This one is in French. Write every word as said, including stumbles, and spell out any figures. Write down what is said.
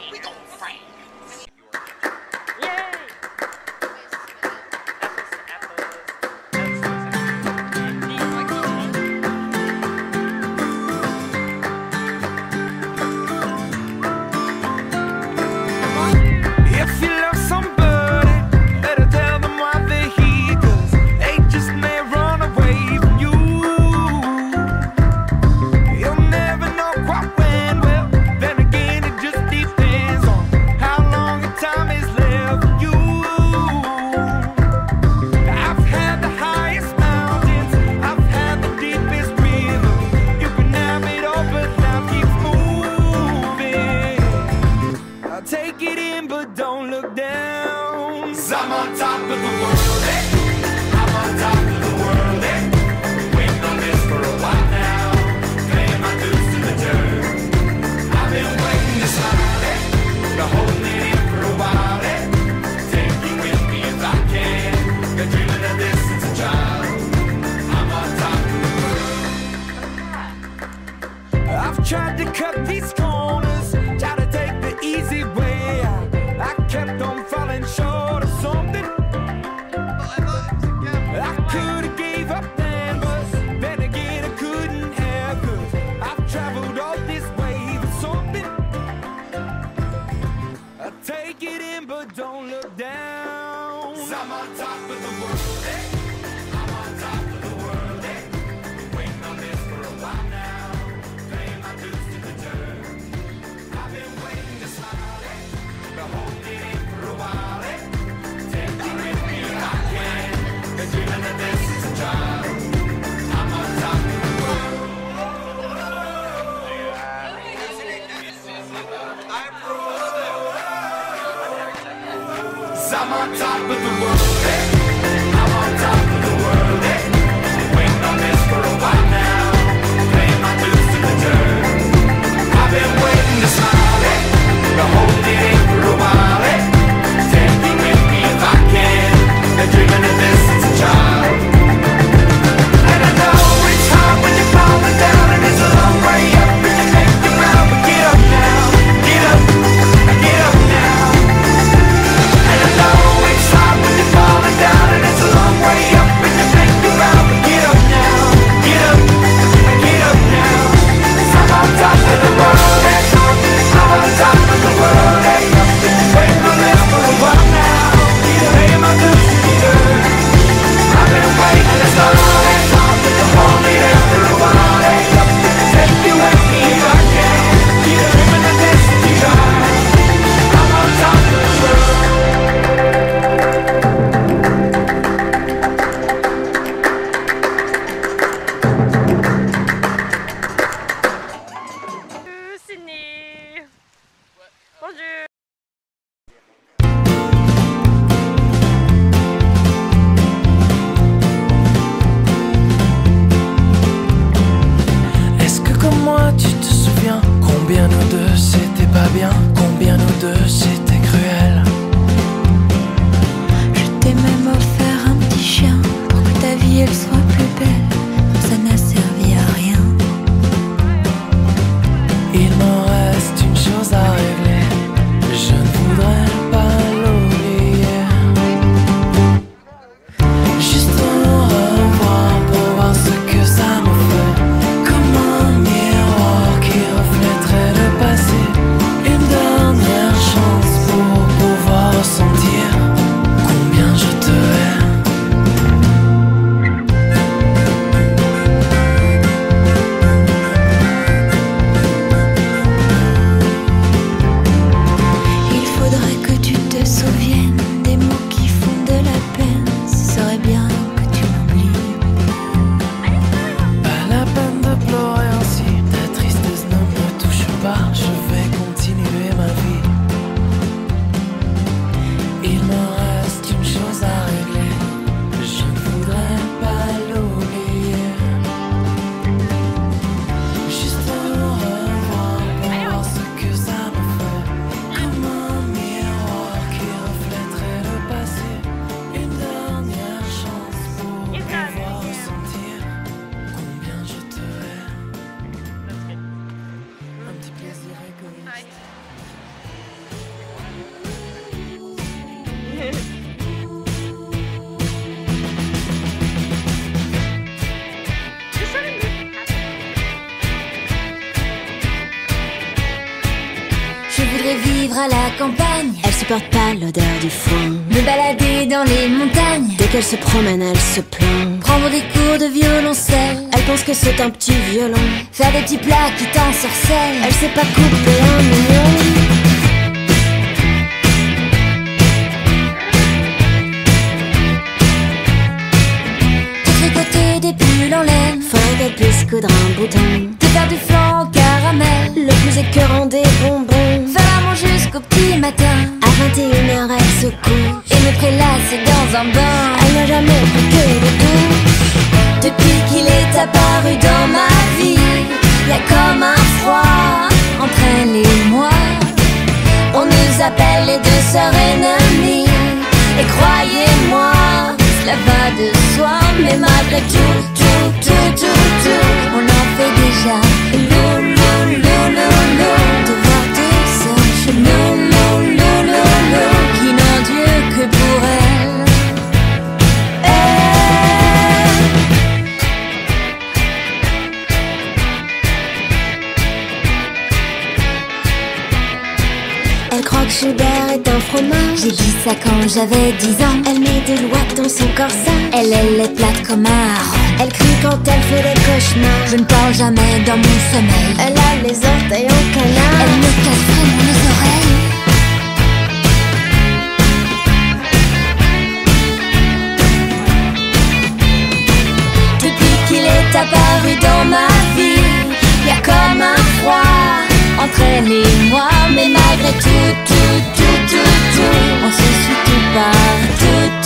We gon' fight. If you love somebody, better tell them why they're here, 'cause they just may run away from you. You'll never know quite when, well, then again it just depends on how long the time is left for you. I've had the highest mountains, I've had the deepest river. You can have it all, but life keeps moving. I'll take it in, but don't look down. 'Cause I'm on top of the world, eh? I'm on top of the world, eh? Waiting on this for a while now, paying my dues to the dirt. I've been waiting to smile, eh? Been holding it in for a while, eh? Take you with me if I can. Been dreaming of this since a child. I'm on top of the world. I've tried to cut these corners, try to take the easy way out. I kept on falling short of something. I could've gave up then, but then again I couldn't have, 'cause I've traveled all this way for something. I take it in, but don't look down. 'Cause I'm on top of the world, eh? I'm on top of the world, eh? Waiting on this for a while now, paying my dues to the dirt. I've been waiting to smile, eh? Been holding it in for a while, eh? Take you with me if I can. Been dreaming of this since a child. I'm on top of the world. 'Cause I'm on top of the world, eh? I'm on top of the world, eh? Waiting on this for a while now, paying my dues to the dirt. I've been waiting to smile, eh? Been holding it in for a while, eh? Take me with me if I can. Been dreaming of this since a child. And I know it's hard when you're falling down, and it's a long way up, and you make it round, but get up now, get up, get up now. And I know it's hard when you're falling down, and it's a long way up, and you make it round, but get up now, get up, get up now. 'Cause I'm on top of the world, eh? I'm on top of the world, eh? Waiting on this for a while now, paying my dues to the dirt. I've been waiting this long, eh? Hold me there for a while, eh? Take you with me if I can. Keep dreaming of this child. I'm on top of the world. Sydney. Bonjour. Est-ce que comme moi tu te souviens combien nous deux c'était pas bien, combien nous deux c'était cruel? Je t'ai même offert un petit chien pour que ta vie elle soit plus belle. Ça n'a servi à rien. Il m'en reste une chose à régler, je ne voudrais pas l'oublier. Juste au revoir pour voir ce que ça me fait, comme un miroir qui reflèterait le passé. Une dernière chance Je voudrais vivre à la campagne. Elle supporte pas l'odeur du foin. Me balader dans les montagnes. Dès qu'elle se promène, elle se plaint. Prendre des cours de violoncelle. Elle pense que c'est un petit violon. Faire des petits plats qui t'ensorcellent. Elle sait pas couper un mignon. Te tricoter des pulls en laine. Faudrait qu'elle puisse coudre un bouton. Te faire du flan au caramel. Le plus écœurant des bonbons. Faire l'amour jusqu'au petit matin. À vingt et une heures, elle se couche. Et me prélasser dans un bain. Elle n'a jamais pris que de douche. Depuis qu'il est apparu dans ma vie, y a comme un froid entre elle et moi. On nous appelle les deux sœurs ennemies. Et croyez-moi, cela va de soi. Mais malgré tout, tout, tout, tout, tout, on en fait déjà lou, lou, lou, lou, lou. De voir deux sœurs chelou, lou, lou, lou, lou, qui n'ont Dieu que pour elle. Elle croit que Gilbert est un fromage. J'ai dit ça quand j'avais dix ans. Elle met des lois dans son corsage. Elle, elle est plate comme un hareng. Elle crie quand elle fait des cauchemars. Je ne parle jamais dans mon sommeil. Elle a les orteils en canard. Elle me casse vraiment les oreilles. Depuis qu'il est apparu dans ma vie, y a comme un froid entre elle et moi. Mais malgré tout, tout, tout, tout, tout, on se suit tout partout.